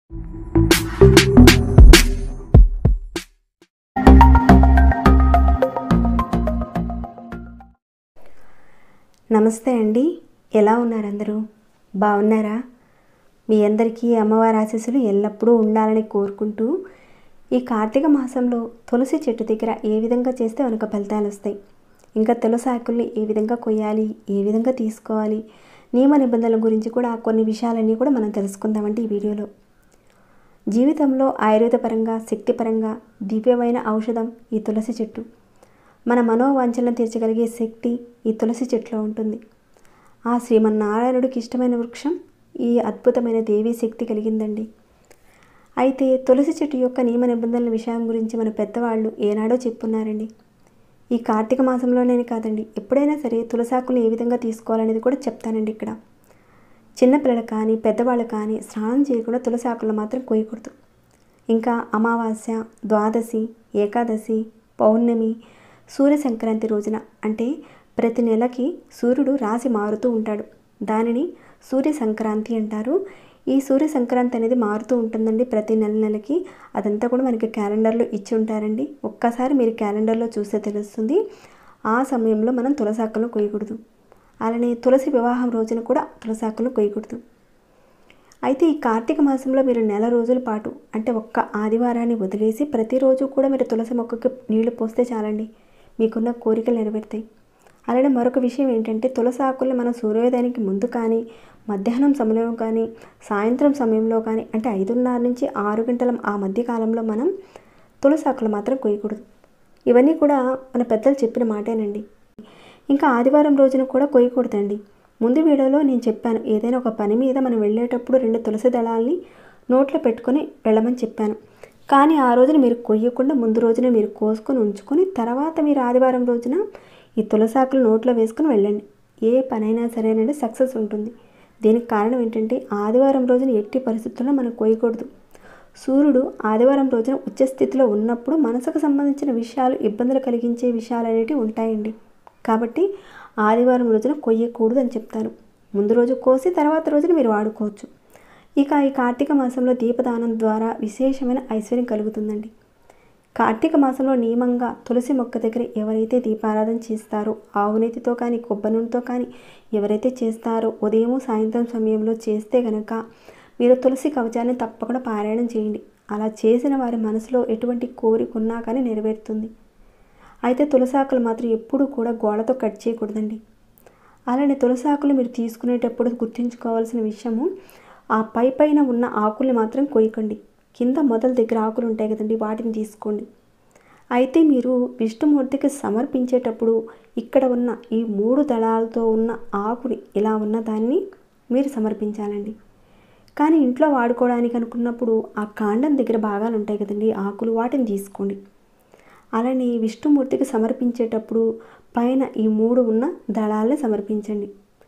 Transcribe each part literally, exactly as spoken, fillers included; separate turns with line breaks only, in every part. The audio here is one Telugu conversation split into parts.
నమస్తే అండి, ఎలా ఉన్నారు అందరూ? బాగున్నారా? మీ అందరికీ అమ్మవారి ఆశీస్సులు ఎల్లప్పుడూ ఉండాలని కోరుకుంటూ, ఈ కార్తీక మాసంలో తులసి చెట్టు దగ్గర ఏ విధంగా చేస్తే మనకు ఫలితాలు వస్తాయి, ఇంకా తులసి ఆకుల్ని ఏ విధంగా కొయ్యాలి, ఏ విధంగా తీసుకోవాలి, నియమ నిబంధనల గురించి కూడా కొన్ని విషయాలన్నీ కూడా మనం తెలుసుకుందామండి ఈ వీడియోలో. జీవితంలో ఆయుర్వేదపరంగా, శక్తిపరంగా దివ్యమైన ఔషధం ఈ తులసి చెట్టు. మన మనోవాంఛలను తీర్చగలిగే శక్తి ఈ తులసి చెట్టులో ఉంటుంది. ఆ శ్రీమన్నారాయణుడికి ఇష్టమైన వృక్షం ఈ అద్భుతమైన దేవీ శక్తి కలిగిందండి. అయితే తులసి చెట్టు యొక్క నియమ నిబంధనల విషయం గురించి మన పెద్దవాళ్ళు ఏనాడో చెప్పున్నారండి. ఈ కార్తీక మాసంలోనే కాదండి, ఎప్పుడైనా సరే తులసాకులు ఏ విధంగా తీసుకోవాలనేది కూడా చెప్తానండి. ఇక్కడ చిన్నపిల్లలు కానీ పెద్దవాళ్ళు కానీ స్నానం చేయకుండా తులసి ఆకులు మాత్రం కోయకూడదు. ఇంకా అమావాస్య, ద్వాదశి, ఏకాదశి, పౌర్ణమి, సూర్య సంక్రాంతి రోజున, అంటే ప్రతి నెలకి సూర్యుడు రాశి మారుతూ ఉంటాడు, దానిని సూర్య సంక్రాంతి అంటారు. ఈ సూర్య సంక్రాంతి అనేది మారుతూ ఉంటుందండి ప్రతి నెల నెలకి. అదంతా కూడా మనకి క్యాలెండర్లో ఇచ్చి ఉంటారండి. ఒక్కసారి మీరు క్యాలెండర్లో చూస్తే తెలుస్తుంది. ఆ సమయంలో మనం తులసాకులను కొయ్యకూడదు. అలానే తులసి వివాహం రోజున కూడా తులసాకులను కొయ్యకూడదు. అయితే ఈ కార్తీక మాసంలో మీరు నెల రోజుల పాటు, అంటే ఒక్క ఆదివారాన్ని వదిలేసి ప్రతిరోజు కూడా మీరు తులసి మొక్కకి నీళ్లు పోస్తే చాలండి, మీకున్న కోరికలు నెరవేరుతాయి. అలానే మరొక విషయం ఏంటంటే, తులసి ఆకుల్ని మనం సూర్యోదయానికి ముందు కానీ, మధ్యాహ్నం సమయంలో కానీ, సాయంత్రం సమయంలో కానీ, అంటే ఐదున్నర నుంచి ఆరు గంటల ఆ మధ్య కాలంలో మనం తులసి ఆకులు మాత్రం కొయ్యకూడదు. ఇవన్నీ కూడా మన పెద్దలు చెప్పిన మాటేనండి. ఇంకా ఆదివారం రోజున కూడా కొయ్యకూడదండి. ముందు వీడియోలో నేను చెప్పాను, ఏదైనా ఒక పని మీద మనం వెళ్ళేటప్పుడు రెండు తులసి దళాల్ని నోట్లో పెట్టుకొని వెళ్ళమని చెప్పాను. కానీ ఆ రోజున మీరు కొయ్యకుండా ముందు రోజున మీరు కోసుకొని ఉంచుకొని తర్వాత మీరు ఆదివారం రోజున ఈ తులసాకులు నోట్లో వేసుకుని వెళ్ళండి. ఏ పనైనా సరేనండి సక్సెస్ ఉంటుంది. దీనికి కారణం ఏంటంటే, ఆదివారం రోజున ఎట్టి పరిస్థితుల్లో మనం కొయ్యకూడదు. సూర్యుడు ఆదివారం రోజున ఉచ్చస్థితిలో ఉన్నప్పుడు మనసుకు సంబంధించిన విషయాలు, ఇబ్బందులు కలిగించే విషయాలు అనేటివి ఉంటాయండి. కాబట్టి ఆదివారం రోజున కొయ్యకూడదు అని చెప్తారు. ముందు రోజు కోసి తర్వాత రోజున మీరు వాడుకోవచ్చు. ఇక ఈ కార్తీక మాసంలో దీపదానం ద్వారా విశేషమైన ఐశ్వర్యం కలుగుతుందండి. కార్తీక మాసంలో నియమంగా తులసి మొక్క దగ్గర ఎవరైతే దీపారాధన చేస్తారో, ఆవునేతితో కానీ కొబ్బరి నూనెతో కానీ ఎవరైతే చేస్తారో, ఉదయం సాయంత్రం సమయంలో చేస్తే కనుక మీరు తులసి కవచాన్ని తప్పకుండా పారాయణం చేయండి. అలా చేసిన వారి మనసులో ఎటువంటి కోరిక ఉన్నా కానీ నెరవేరుతుంది. అయితే తులసాకులు మాత్రం ఎప్పుడూ కూడా గోడతో కట్ చేయకూడదండి. అలానే తులసాకులు మీరు తీసుకునేటప్పుడు గుర్తుంచుకోవాల్సిన విషయము, ఆ పై పైన ఉన్న ఆకుల్ని మాత్రం కొయ్యకండి. కింద మొదల దగ్గర ఆకులు ఉంటాయి కదండి, వాటిని తీసుకోండి. అయితే మీరు విష్ణుమూర్తికి సమర్పించేటప్పుడు ఇక్కడ ఉన్న ఈ మూడు దళాలతో ఉన్న ఆకుని, ఇలా ఉన్న దాన్ని మీరు సమర్పించాలండి. కానీ ఇంట్లో వాడుకోవడానికి అనుకున్నప్పుడు ఆ కాండం దగ్గర భాగాలు ఉంటాయి కదండి, ఆకులు, వాటిని తీసుకోండి. అలానే విష్ణుమూర్తికి సమర్పించేటప్పుడు పైన ఈ మూడు ఉన్న దళాలని సమర్పించండి.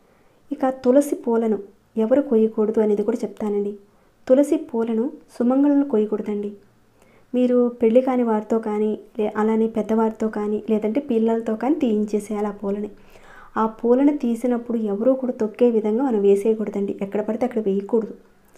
ఇక తులసి పూలను ఎవరు కొయ్యకూడదు అనేది కూడా చెప్తానండి. తులసి పూలను సుమంగళులను కొయ్యకూడదండి. మీరు పెళ్లి కాని వారితో కానీ, లే అలానే పెద్దవారితో కానీ, లేదంటే పిల్లలతో కానీ తీయించేసేయాలి ఆ పూలని. ఆ పూలను తీసినప్పుడు ఎవరూ కూడా తొక్కే విధంగా మనం వేసేయకూడదండి, ఎక్కడ పడితే అక్కడ వేయకూడదు.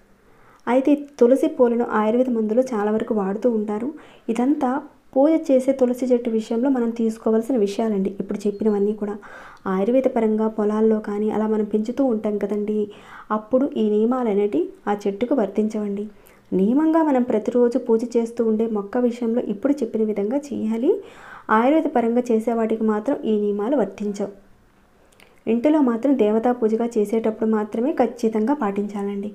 అయితే తులసి పూలను ఆయుర్వేద మందులు చాలా వరకు వాడుతూ ఉంటారు. ఇదంతా పూజ చేసే తులసి చెట్టు విషయంలో మనం తీసుకోవాల్సిన విషయాలండి. ఇప్పుడు చెప్పినవన్నీ కూడా ఆయుర్వేద పరంగా పొలాల్లో కానీ అలా మనం పెంచుతూ ఉంటాం కదండి, అప్పుడు ఈ నియమాలు అనేవి ఆ చెట్టుకు వర్తించవండి. నియమంగా మనం ప్రతిరోజు పూజ చేస్తూ ఉండే మొక్క విషయంలో ఇప్పుడు చెప్పిన విధంగా చేయాలి. ఆయుర్వేద పరంగా చేసే వాటికి మాత్రం ఈ నియమాలు వర్తించవు. ఇంటిలో మాత్రం దేవతా పూజగా చేసేటప్పుడు మాత్రమే ఖచ్చితంగా పాటించాలండి.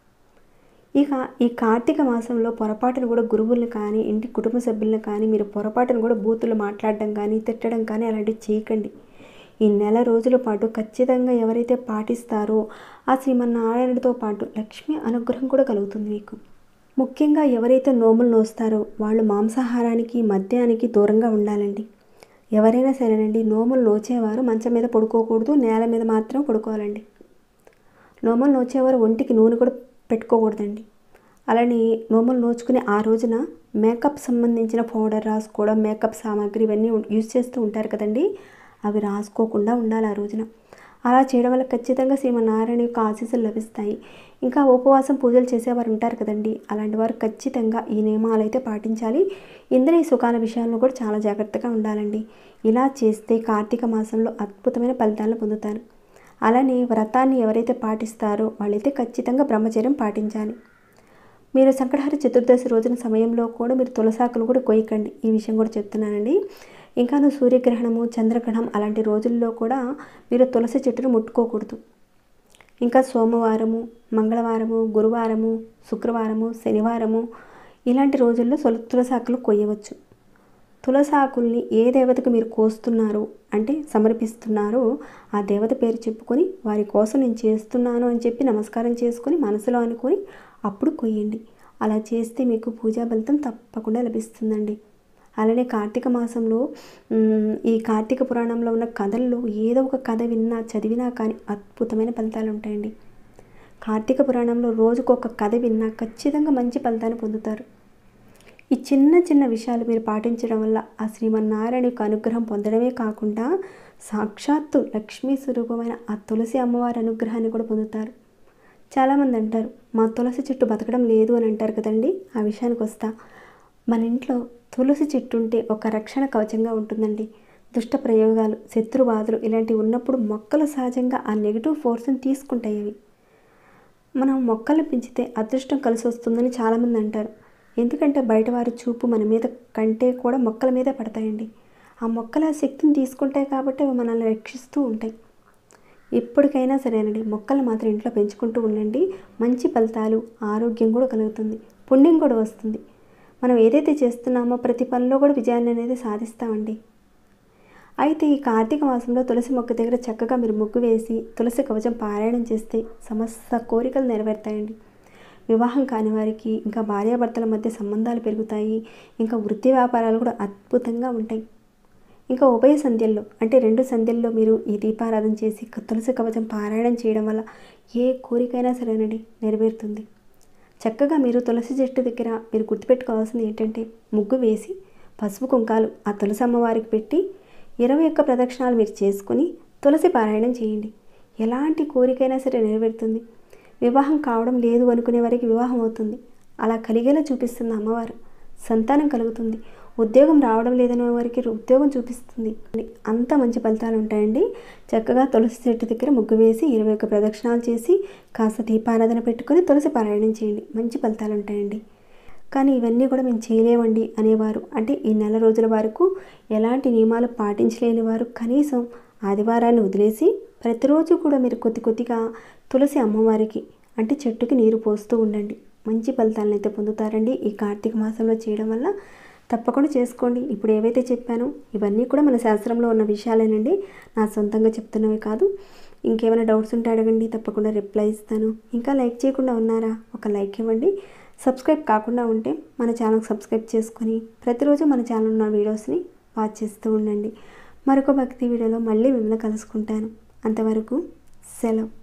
ఇక ఈ కార్తీక మాసంలో పొరపాటును కూడా గురువులను కానీ, ఇంటి కుటుంబ సభ్యులను కానీ మీరు పొరపాటును కూడా బూతులు మాట్లాడడం కానీ, తిట్టడం కానీ అలాంటివి చేయకండి. ఈ నెల రోజుల పాటు ఖచ్చితంగా ఎవరైతే పాటిస్తారో ఆ శ్రీమన్నారాయణుడితో పాటు లక్ష్మీ అనుగ్రహం కూడా కలుగుతుంది మీకు. ముఖ్యంగా ఎవరైతే నోములు నోస్తారో వాళ్ళు మాంసాహారానికి, మద్యానికి దూరంగా ఉండాలండి. ఎవరైనా సరేనండి, నోములు నోచేవారు మంచం మీద పడుకోకూడదు, నేల మీద మాత్రం పడుకోవాలండి. నోములు నోచేవారు ఒంటికి నూనె కూడా పెట్టుకోకూడదండి. అలానే నోములు నోచుకుని ఆ రోజున మేకప్ సంబంధించిన పౌడర్ రాసుకోవడం, మేకప్ సామాగ్రి ఇవన్నీ యూజ్ చేస్తూ ఉంటారు కదండి, అవి రాసుకోకుండా ఉండాలి ఆ రోజున. అలా చేయడం వల్ల ఖచ్చితంగా శ్రీమన్నారాయణ యొక్క ఆశీస్సులు లభిస్తాయి. ఇంకా ఉపవాసం పూజలు చేసేవారు ఉంటారు కదండి, అలాంటి వారు ఖచ్చితంగా ఈ నియమాలు అయితే పాటించాలి. ఇంద్రియ సుఖాల విషయంలో కూడా చాలా జాగ్రత్తగా ఉండాలండి. ఇలా చేస్తే కార్తీక మాసంలో అద్భుతమైన ఫలితాలను పొందుతారు. అలానే వ్రతాన్ని ఎవరైతే పాటిస్తారో వాళ్ళైతే ఖచ్చితంగా బ్రహ్మచర్యం పాటించాలి. మీరు సంకటహర చతుర్దశి రోజున సమయంలో కూడా మీరు తులసాకులు కూడా కొయ్యకండి, ఈ విషయం కూడా చెప్తున్నానండి. ఇంకాను సూర్యగ్రహణము, చంద్రగ్రహణం అలాంటి రోజుల్లో కూడా మీరు తులసి చెట్టును ముట్టుకోకూడదు. ఇంకా సోమవారము, మంగళవారము, గురువారము, శుక్రవారము, శనివారము ఇలాంటి రోజుల్లో తులసాకులు కొయ్యవచ్చు. తులసాకుల్ని ఏ దేవతకు మీరు కోస్తున్నారో అంటే సమర్పిస్తున్నారో ఆ దేవత పేరు చెప్పుకొని వారి కోసం నేను చేస్తున్నాను అని చెప్పి నమస్కారం చేసుకొని మనసులో అనుకొని అప్పుడు కొయ్యండి. అలా చేస్తే మీకు పూజా ఫలితం తప్పకుండా లభిస్తుందండి. అలానే కార్తీక మాసంలో ఈ కార్తీక పురాణంలో ఉన్న కథల్లో ఏదో ఒక కథ విన్నా చదివినా కానీ అద్భుతమైన ఫలితాలు ఉంటాయండి. కార్తీక పురాణంలో రోజుకొక కథ విన్నా ఖచ్చితంగా మంచి ఫలితాన్ని పొందుతారు. ఈ చిన్న చిన్న విషయాలు మీరు పాటించడం వల్ల ఆ శ్రీమన్నారాయణ యొక్క అనుగ్రహం పొందడమే కాకుండా సాక్షాత్తు లక్ష్మీ స్వరూపమైన ఆ తులసి అమ్మవారి అనుగ్రహాన్ని కూడా పొందుతారు. చాలామంది అంటారు మా తులసి చెట్టు బతకడం లేదు అని అంటారు కదండి. ఆ విషయానికి వస్తా, మన ఇంట్లో తులసి చెట్టు ఉంటే ఒక రక్షణ కవచంగా ఉంటుందండి. దుష్ట ప్రయోగాలు, శత్రుబాధలు ఇలాంటివి ఉన్నప్పుడు మొక్కలు సహజంగా ఆ నెగిటివ్ ఫోర్స్ని తీసుకుంటాయి. అవి మనం మొక్కలు పెంచితే అదృష్టం కలిసి వస్తుందని చాలామంది అంటారు. ఎందుకంటే బయటవారి చూపు మన మీద కంటే కూడా మొక్కల మీదే పడతాయండి. ఆ మొక్కల శక్తిని తీసుకుంటాయి కాబట్టి అవి మనల్ని రక్షిస్తూ ఉంటాయి. ఎప్పటికైనా సరేనండి మొక్కలు మాత్రం ఇంట్లో పెంచుకుంటూ ఉండండి. మంచి ఫలితాలు, ఆరోగ్యం కూడా కలుగుతుంది, పుణ్యం కూడా వస్తుంది. మనం ఏదైతే చేస్తున్నామో ప్రతి పనిలో కూడా విజయాన్ని అనేది సాధిస్తామండి. అయితే ఈ కార్తీక మాసంలో తులసి మొక్క దగ్గర చక్కగా మీరు ముగ్గు వేసి తులసి కవచం పారాయణం చేస్తే సమస్త కోరికలు నెరవేరుతాయండి. వివాహం కాని వారికి ఇంకా భార్యాభర్తల మధ్య సంబంధాలు పెరుగుతాయి. ఇంకా వృత్తి వ్యాపారాలు కూడా అద్భుతంగా ఉంటాయి. ఇంకా ఉభయ సంధ్యల్లో అంటే రెండు సంధ్యల్లో మీరు ఈ దీపారాధన చేసి తులసి కవచం పారాయణం చేయడం వల్ల ఏ కోరికైనా సరేనండి నెరవేరుతుంది. చక్కగా మీరు తులసి చెట్టు దగ్గర మీరు గుర్తుపెట్టుకోవాల్సింది ఏంటంటే ముగ్గు వేసి పసుపు కుంకాలు ఆ తులసి అమ్మవారికి పెట్టి ఇరవై ఒక్క ప్రదక్షిణాలు మీరు చేసుకుని తులసి పారాయణం చేయండి. ఎలాంటి కోరికైనా సరే నెరవేరుతుంది. వివాహం కావడం లేదు అనుకునే వారికి వివాహం అవుతుంది. అలా కలిగేలా చూపిస్తుంది అమ్మవారు. సంతానం కలుగుతుంది. ఉద్యోగం రావడం లేదనే వారికి ఉద్యోగం చూపిస్తుంది. అంత మంచి ఫలితాలు ఉంటాయండి. చక్కగా తులసి చెట్టు దగ్గర ముగ్గు వేసి ఇరవై ఒక్క ప్రదక్షిణాలు చేసి కాస్త దీపారాధన పెట్టుకొని తులసి పారాయణం చేయండి. మంచి ఫలితాలు ఉంటాయండి. కానీ ఇవన్నీ కూడా మేము చేయలేమండి అనేవారు, అంటే ఈ నెల రోజుల వరకు ఎలాంటి నియమాలు పాటించలేని వారు కనీసం ఆదివారాన్ని వదిలేసి ప్రతిరోజు కూడా మీరు కొద్ది కొద్దిగా తులసి అమ్మవారికి అంటే చెట్టుకి నీరు పోస్తూ ఉండండి. మంచి ఫలితాలను అయితే పొందుతారండి. ఈ కార్తీక మాసంలో చేయడం వల్ల తప్పకుండా చేసుకోండి. ఇప్పుడు ఏవైతే చెప్పానో ఇవన్నీ కూడా మన శాస్త్రంలో ఉన్న విషయాలేనండి, నా సొంతంగా చెప్తున్నవి కాదు. ఇంకేమైనా డౌట్స్ ఉంటే అడగండి, తప్పకుండా రిప్లై ఇస్తాను. ఇంకా లైక్ చేయకుండా ఉన్నారా? ఒక లైక్ ఇవ్వండి. సబ్స్క్రైబ్ కాకుండా ఉంటే మన ఛానల్కి సబ్స్క్రైబ్ చేసుకొని ప్రతిరోజు మన ఛానల్ ఉన్న వీడియోస్ని వాచ్ చేస్తూ ఉండండి. మరొక భక్తి వీడియోలో మళ్ళీ మిమ్మల్ని కలుసుకుంటాను. అంతవరకు సెలవు.